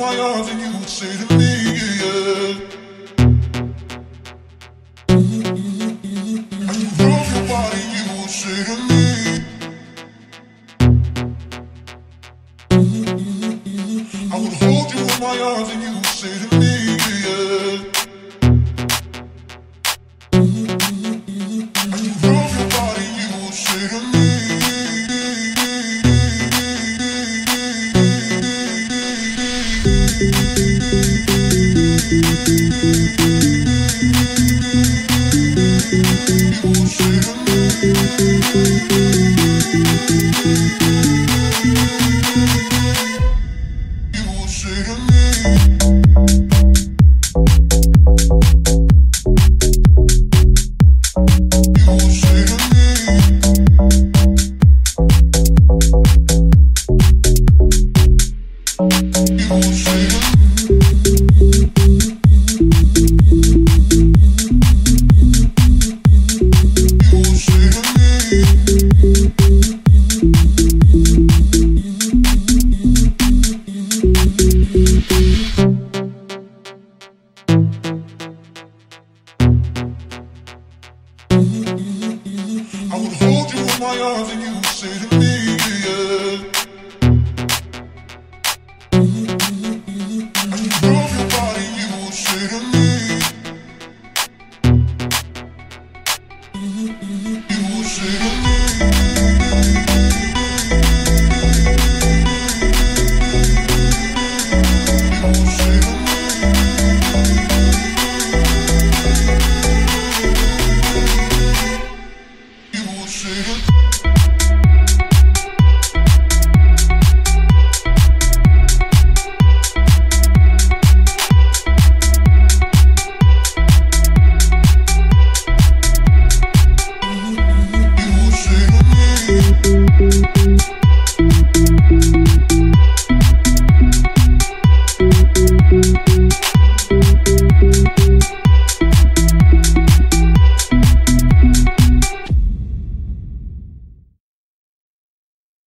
my arms and you would say to me, yeah. And you rub your body, you would say to me. I would hold you in my arms and you would say to me, yeah. And you rub your body, you would say to me. I would hold you in my arms and you would say to me, yeah. And you rub your body, you would say to me. You would say to me.